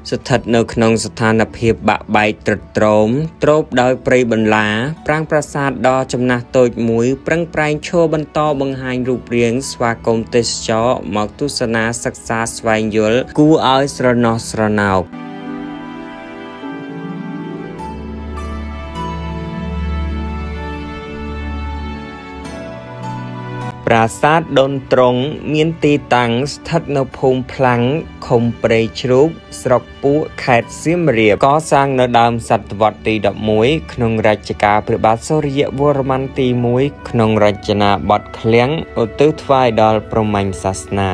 ស្ថិតនៅក្នុងស្ថានភាពបាក់បែកទ្រុឌទ្រោមទ្រោបដោយព្រៃបន្លាប្រាង្គប្រាសាទដ៏ចំណាស់តូចមួយប្រឹងប្រែងឈរបន្តបង្ហាញរូបរាងស្វាគមន៍ទេសចរមកទស្សនាសិក្សាស្វែងយល់គួរឲ្យស្រណោះស្រណោកប្រាសាទដូនត្រង់មានទីតាំងស្ថិតនៅភូមិផ្លាំងឃុំព្រៃជ្រូកស្រុកពួកខេត្តសៀមរាបកសាងនៅដើមសតវត្សទី11ក្នុងរជ្ជកាលព្រះបាទសូរ្យវរ្ម័នទី1ក្នុងរចនាបថឃ្លាំងឧទ្ទិសថ្វាយដល់ព្រហ្មញ្ញសាសនា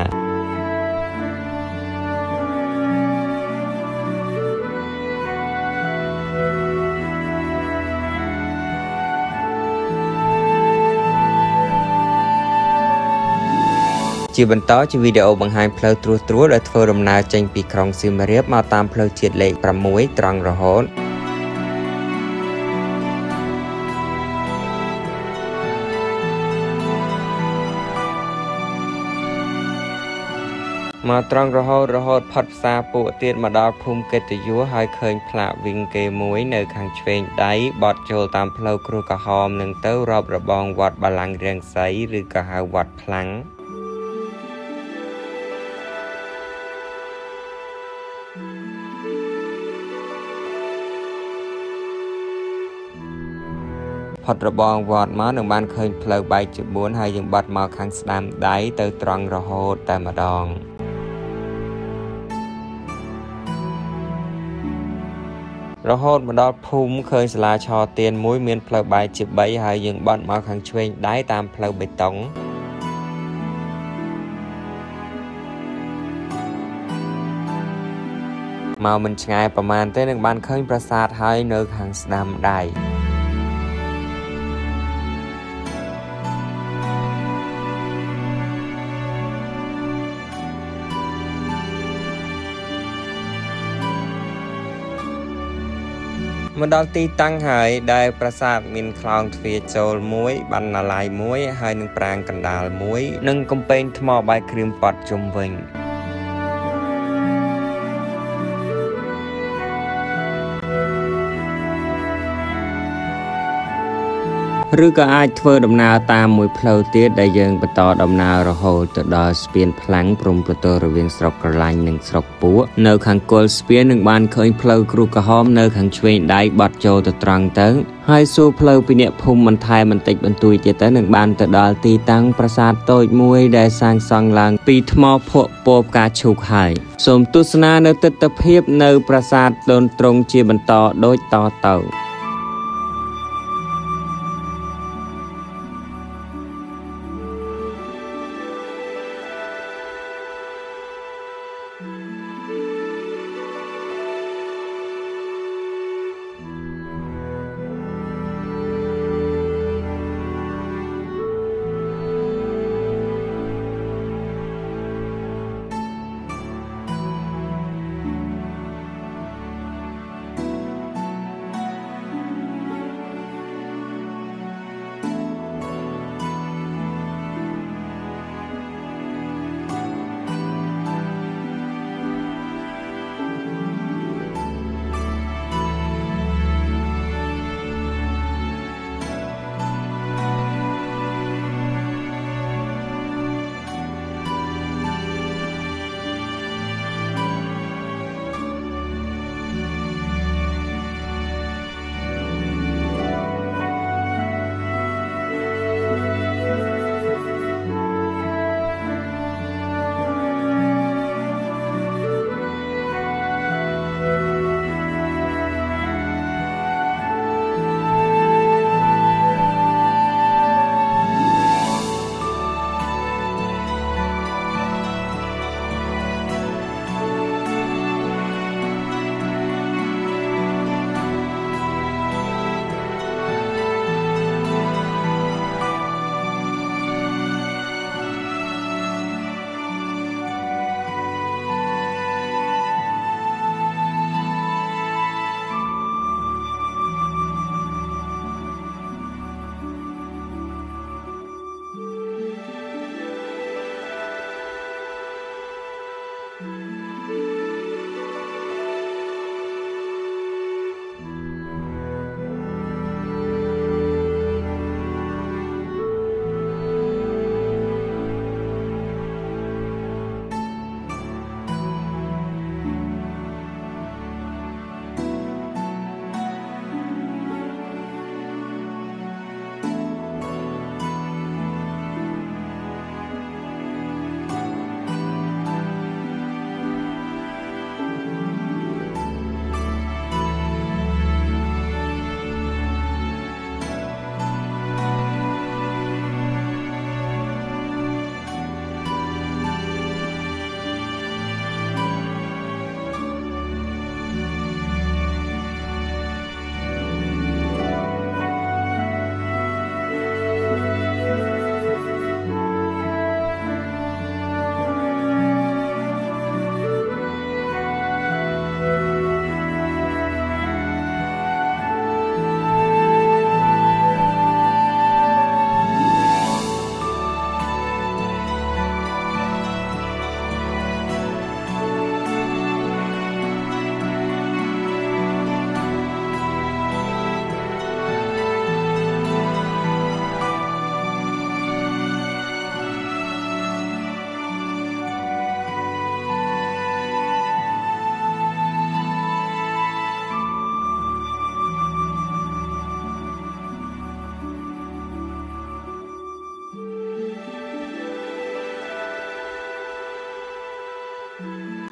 ជាបន្តជាវីដេអូបង្ហាញផ្លូវត្រួសត្រាលដែលធ្វើដំណើរចេញពីក្រុងសៀមរាបមកតាមផ្លូវជាតិលេខ6ត្រង់រហូតមកត្រង់រហូតផុតផ្សារពួកទៀតមកដល់ភូមិកិត្តិយសហើយឃើញផ្លាកវិញគេមួយនៅខាងឆ្វេងដៃបត់ចូលតាមផ្លូវគ្រួក្រហមនឹងទៅរាប់របងវត្តបល្ល័ង្ករាំងសីឬក៏ហៅវត្តផ្លាំងផុតរបងវត្តមកនឹងបានឃើញផ្លូវបែកជា4ហើយយើងបាត់មកខាងស្ដាំដៃទៅត្រង់រហូតតែម្ដងរហូតមកដល់ភូមិឃើញសាលាឆទៀនមួយមានផ្លូវបែកជា3ហើយយើងបាត់មកខាងឆ្វេងដៃតាមផ្លូវបេតុងមកមិនឆ្ងាយប្រហែលទេនឹងបានឃើញប្រាសាទហើយនៅខាងស្ដាំដៃមកដល់ទីតាំងហើយដែលប្រាសាទមានខ្លោងទ្វារចូលមួយបណ្ណាល័យមួយហើយនឹងប្រាង្គកណ្ដាលមួយនិងកំពែងថ្មបាយក្រៀមប៉ាត់ជុំវិញឬក៏អាចធ្វើដំណើរតាមមួយផ្លូវទៀតដែលយើងបន្តដំណើររហូតទៅដល់ស្ពានផ្លាំងព្រំប្រទល់រវាងស្រុកក្រឡាញ់និងស្រុកពួកនៅខាងគល់ស្ពាននឹងបានឃើញផ្លូវគ្រូក្រហមនៅខាងឆ្វេងដៃបត់ចូលទៅត្រង់ទៅហើយសួរផ្លូវពីអ្នកភូមិបន្ថែមបន្តិចបន្តួចទៀតទៅនឹងបានទៅដល់ទីតាំងប្រាសាទតូចមួយដែលសាងសង់ឡើងពីថ្មភក់ពណ៌ផ្កាឈូកហើយសូមទស្សនានៅទិដ្ឋភាពនៅប្រាសាទដូនត្រង់ជាបន្តដូចតទៅ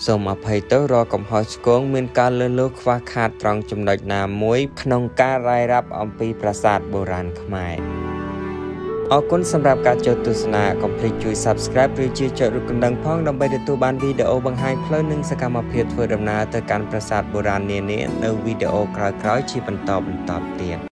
សូមអភ័យទោសរាល់កំហុសឆ្គងមានការលឺលួសខ្វះខាតត្រង់ចំណុចណាមួយក្នុងការរាយរាប់អំពីប្រាសាទបុរាណខ្មែរអរគុណសម្រាប់ការចូលទស្សនាកុំភ្លេចជួយ Subscribe ឬចុចរូបកណ្ដឹងផងដើម្បីទទួលបានវីដេអូបង្ហាញផ្លូវនិងសកម្មភាពធ្វើដំណើរទៅកាន់ប្រាសាទបុរាណនានានៅវីដេអូក្រោយៗជាបន្តទៀត